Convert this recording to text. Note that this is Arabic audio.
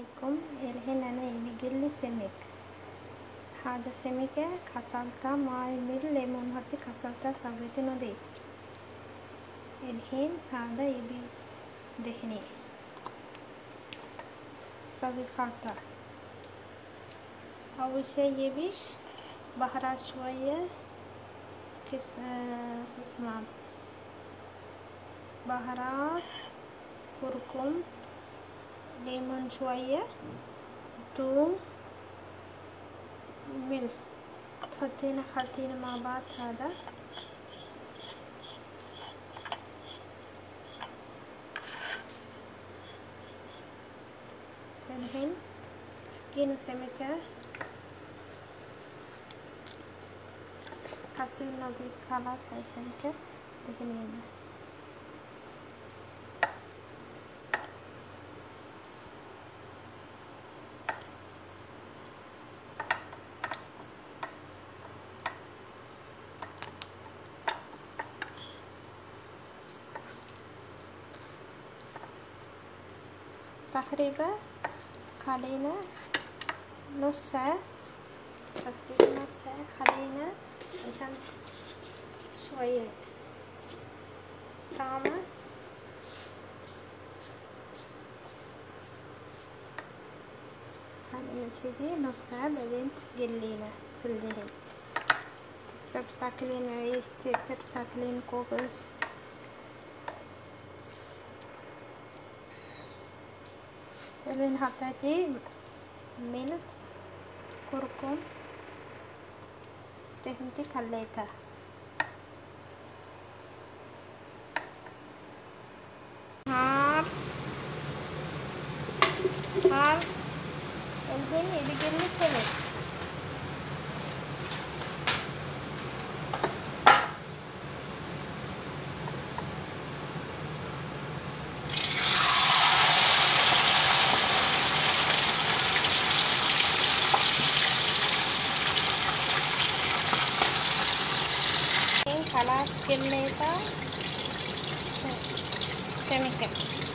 لكم الحين أنا يبيجيلي سمك. هذا سمكة كسلتها ماي من ليمون هاتي كسلتها سويته نضيف. الحين هذا يبي دهني سوي خلطة. أول شيء يبي بهارات شوية اسمه بهارات كركم ليمون شوية ثوم ملح تحطينه خلطينه مع بعض. هذا الحين جينا سمكة غسيل نظيف خلاص. هاي سمكة دهنينا تقريبا خلينا نص ساعة. تقريبا نص ساعة خلينا عشان شوية طعمه. خلينا كذي نص ساعة بعدين تقلينا في الدهن. تقدر تاكلين عيش، تقدر تاكلين خبز. الحين حطيتي ملح كركم دهنتي خليتها. نار الحين يبيجيلي سمك. خلاص كميتها سمكة.